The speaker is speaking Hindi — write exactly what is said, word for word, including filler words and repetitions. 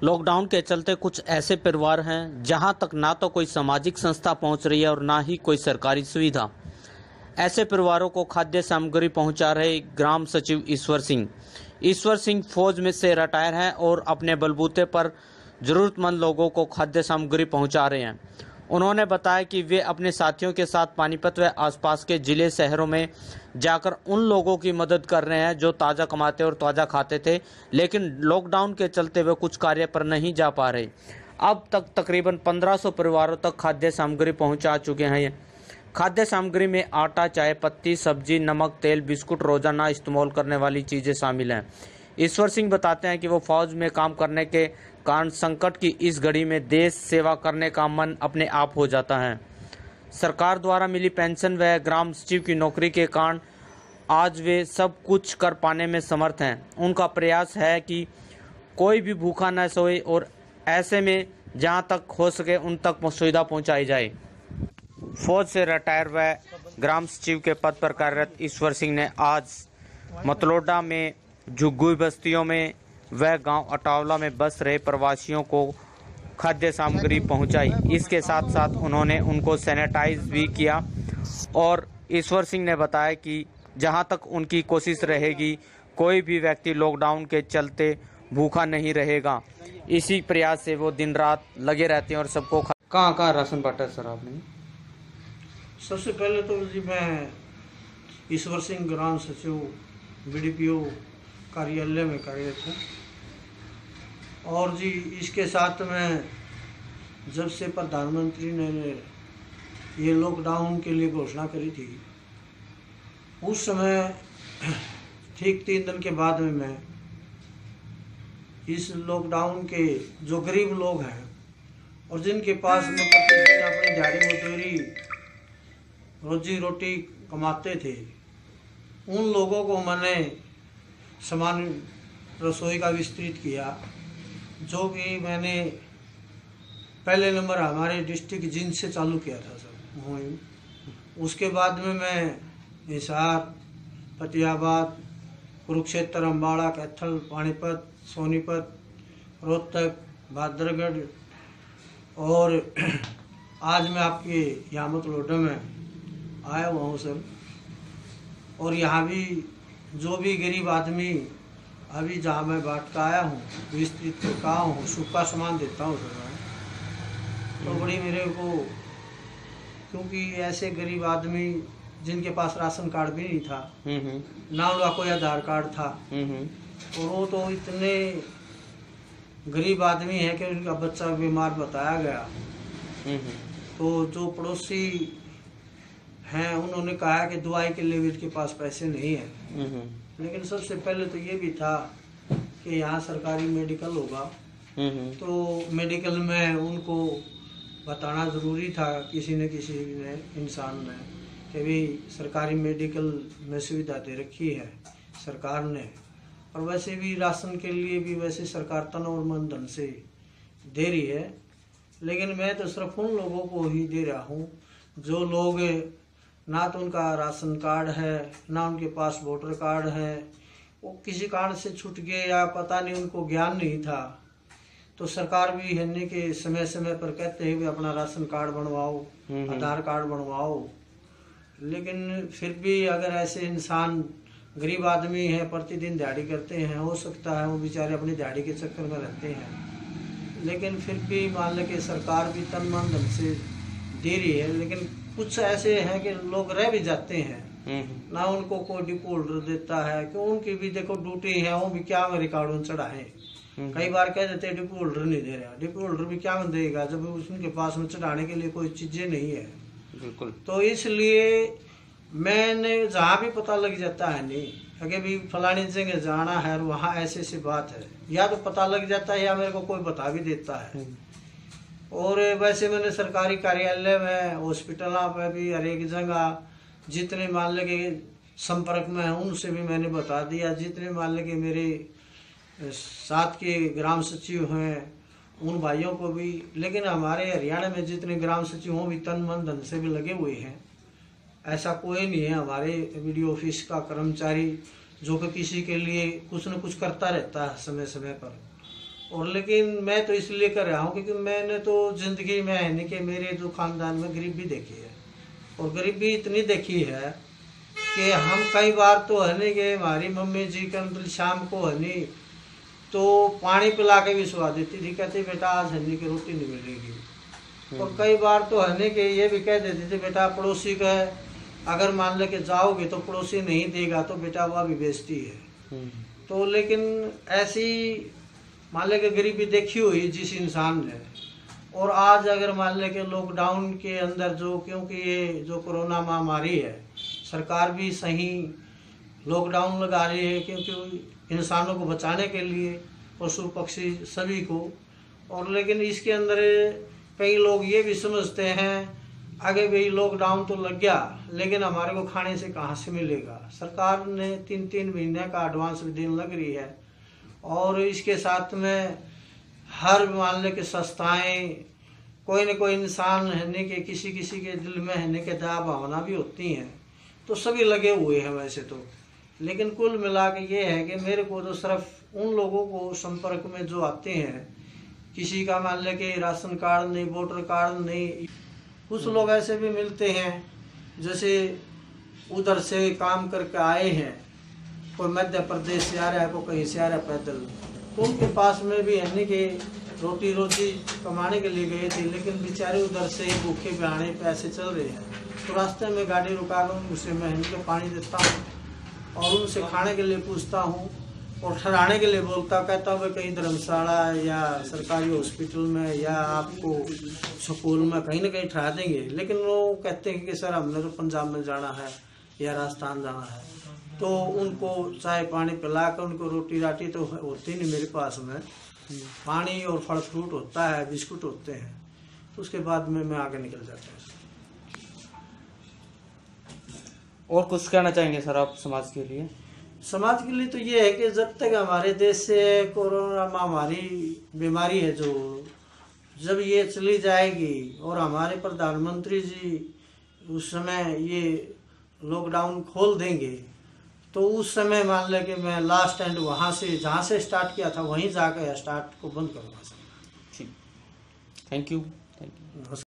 लॉकडाउन के चलते कुछ ऐसे परिवार हैं जहां तक ना तो कोई सामाजिक संस्था पहुंच रही है और ना ही कोई सरकारी सुविधा। ऐसे परिवारों को खाद्य सामग्री पहुंचा रहे ग्राम सचिव ईश्वर सिंह ईश्वर सिंह फौज में से रिटायर हैं और अपने बलबूते पर जरूरतमंद लोगों को खाद्य सामग्री पहुंचा रहे हैं। उन्होंने बताया कि वे अपने साथियों के साथ पानीपत व आसपास के जिले शहरों में जाकर उन लोगों की मदद कर रहे हैं जो ताज़ा कमाते और ताज़ा खाते थे, लेकिन लॉकडाउन के चलते वे कुछ कार्य पर नहीं जा पा रहे। अब तक तकरीबन पंद्रह सौ परिवारों तक खाद्य सामग्री पहुंचा चुके हैं। खाद्य सामग्री में आटा, चाय पत्ती, सब्जी, नमक, तेल, बिस्कुट, रोजाना इस्तेमाल करने वाली चीज़ें शामिल हैं। ईश्वर सिंह बताते हैं कि वो फौज में काम करने के कारण संकट की इस घड़ी में देश सेवा करने का मन अपने आप हो जाता है। सरकार द्वारा मिली पेंशन व ग्राम सचिव की नौकरी के कारण आज वे सब कुछ कर पाने में समर्थ हैं। उनका प्रयास है कि कोई भी भूखा न सोए और ऐसे में जहां तक हो सके उन तक सुविधा पहुंचाई जाए। फौज से रिटायर व ग्राम सचिव के पद पर कार्यरत ईश्वर सिंह ने आज मतलोडा में झुग्गी बस्तियों में व गांव अटावला में बस रहे प्रवासियों को खाद्य सामग्री पहुंचाई। इसके साथ साथ उन्होंने उनको सैनिटाइज भी किया और ईश्वर सिंह ने बताया कि जहां तक उनकी कोशिश रहेगी कोई भी व्यक्ति लॉकडाउन के चलते भूखा नहीं रहेगा। इसी प्रयास से वो दिन रात लगे रहते हैं और सबको कहाँ कहाँ राशन बांटा सर आपने? सबसे पहले तो जी मैं ईश्वर सिंह ग्राम सचिव बी डी पी ओ कार्यालय में कार्यरत हूँ और जी इसके साथ में जब से प्रधानमंत्री ने ये लॉकडाउन के लिए घोषणा करी थी उस समय ठीक तीन दिन के बाद में मैं इस लॉकडाउन के जो गरीब लोग हैं और जिनके पास में प्रतिदिन अपनी दिहाड़ी मजदूरी रोजी रोटी कमाते थे उन लोगों को मैंने समान रसोई का विस्तृत किया, जो कि मैंने पहले नंबर हमारे डिस्ट्रिक्ट जिंद से चालू किया था सर। उसके बाद में मैं हिसार, फतेहाबाद, कुरुक्षेत्र, अम्बाड़ा, कैथल, पानीपत, सोनीपत, रोहतक, भादरगढ़ और आज मैं आपके यहाँ मतलोडा में आया हुआ हूँ सर। और यहाँ भी जो भी गरीब आदमी अभी जहाँ मैं बांट का आया हूँ विस्तृत करके आया हूँ, सूखा सामान देता हूँ सर मैं। तो बड़ी मेरे को, क्योंकि ऐसे गरीब आदमी जिनके पास राशन कार्ड भी नहीं था, ना उनका कोई आधार कार्ड था, और वो तो इतने गरीब आदमी है कि उनका बच्चा बीमार बताया गया, तो जो पड़ोसी हैं उन्होंने कहा कि दवाई के लिए भी इनके पास पैसे नहीं है। लेकिन सबसे पहले तो ये भी था कि यहाँ सरकारी मेडिकल होगा, तो मेडिकल में उनको बताना ज़रूरी था किसी न किसी ने इंसान ने कि भी सरकारी मेडिकल में सुविधा दे रखी है सरकार ने। और वैसे भी राशन के लिए भी वैसे सरकार तन और मन धन से दे रही है, लेकिन मैं तो सिर्फ उन लोगों को ही दे रहा हूँ जो लोग ना तो उनका राशन कार्ड है ना उनके पास वोटर कार्ड है, वो किसी कारण से छूट गए या पता नहीं उनको ज्ञान नहीं था। तो सरकार भी है कि समय समय पर कहते हैं कि अपना राशन कार्ड बनवाओ, आधार कार्ड बनवाओ, लेकिन फिर भी अगर ऐसे इंसान गरीब आदमी है प्रतिदिन दिहाड़ी करते हैं, हो सकता है वो बेचारे अपनी दिहाड़ी के चक्कर में रहते हैं, लेकिन फिर भी मान लें कि सरकार भी तन मन धन से दे रही है। लेकिन कुछ ऐसे हैं कि लोग रह भी जाते हैं, ना उनको कोई डिपो होल्डर देता है कि उनकी भी देखो ड्यूटी है, वो भी क्या में रिकॉर्ड चढ़ाए। कई बार कह देते हैं डिपो होल्डर नहीं दे रहा, डिपो होल्डर भी क्या में देगा जब उनके पास में चढ़ाने के लिए कोई चीजें नहीं है। बिल्कुल। तो इसलिए मैंने जहाँ भी पता लग जाता है नहीं अगर भी फलानी जगह जाना है और वहाँ ऐसे ऐसी बात है, या तो पता लग जाता है या मेरे को कोई बता भी देता है। और वैसे मैंने सरकारी कार्यालय में, हॉस्पिटल पे भी हर एक जगह जितने मान लगे संपर्क में हैं उनसे भी मैंने बता दिया, जितने मान लगे मेरे साथ के ग्राम सचिव हैं उन भाइयों को भी। लेकिन हमारे हरियाणा में जितने ग्राम सचिव हों भी तन मन धन से भी लगे हुए हैं, ऐसा कोई नहीं है हमारे वीडियो ऑफिस का कर्मचारी जो कि किसी के लिए कुछ न कुछ करता रहता है समय समय पर। और लेकिन मैं तो इसलिए कर रहा हूँ क्योंकि मैंने तो जिंदगी में है नहीं कि मेरे जो खानदान में गरीबी देखी है, और गरीबी इतनी देखी है कि हम कई बार तो है नहीं कि हमारी मम्मी जी का मतलब शाम को है नहीं तो पानी पिला के भी सुला देती थी, कहती बेटा आज हन्नी की रोटी नहीं मिलेगी। और कई बार तो है नहीं कि ये भी कह देती थी बेटा पड़ोसी का अगर मान ले के जाओगे तो पड़ोसी नहीं देगा तो बेटा वह भी बेचती है। तो लेकिन ऐसी मान ले के गरीबी देखी हुई जिस इंसान ने, और आज अगर मान ले के लॉकडाउन के अंदर जो, क्योंकि ये जो कोरोना महामारी है सरकार भी सही लॉकडाउन लगा रही है क्योंकि इंसानों को बचाने के लिए, पशु पक्षी सभी को। और लेकिन इसके अंदर कई लोग ये भी समझते हैं आगे भी लॉकडाउन तो लग गया लेकिन हमारे को खाने से कहाँ से मिलेगा। सरकार ने तीन तीन महीने का एडवांस भी देने लग रही है, और इसके साथ में हर मान ले के संस्थाएं, कोई न कोई इंसान रहने के किसी किसी के दिल में रहने के दया भावना भी होती हैं, तो सभी लगे हुए हैं वैसे तो। लेकिन कुल मिला के ये है कि मेरे को तो सिर्फ उन लोगों को संपर्क में जो आते हैं, किसी का मान ले के राशन कार्ड नहीं, वोटर कार्ड नहीं, कुछ लोग ऐसे भी मिलते हैं जैसे उधर से काम करके आए हैं, कोई मध्य प्रदेश से आ रहा है, कोई कहीं से आ रहा है पैदल, तो उनके पास में भी है नहीं कि रोटी रोटी कमाने के लिए गए थे लेकिन बेचारे उधर से भूखे बहाने पैसे चल रहे हैं। तो रास्ते में गाड़ी रुका कर उसे मैं इनको पानी देता हूँ और उनसे खाने के लिए पूछता हूँ और ठहराने के लिए बोलता कहता हूँ कहीं धर्मशाला या सरकारी हॉस्पिटल में या आपको स्कूल में कहीं ना कहीं ठहरा देंगे। लेकिन वो कहते हैं कि सर हमने तो पंजाब में जाना है या राजस्थान जाना है, तो उनको चाय पानी पिला कर उनको रोटी राटी तो होती नहीं मेरे पास में, पानी और फल फ्रूट होता है, बिस्कुट होते हैं, उसके बाद में मैं आगे निकल जाता हूँ। और कुछ कहना चाहेंगे सर आप समाज के लिए? समाज के लिए तो ये है कि जब तक हमारे देश से कोरोना महामारी बीमारी है जो, जब ये चली जाएगी और हमारे प्रधानमंत्री जी उस समय ये लॉकडाउन खोल देंगे, तो उस समय मान ले कि मैं लास्ट एंड वहाँ से जहाँ से स्टार्ट किया था वहीं जाकर स्टार्ट को बंद करूँगा। ठीक, थैंक यू थैंक यू।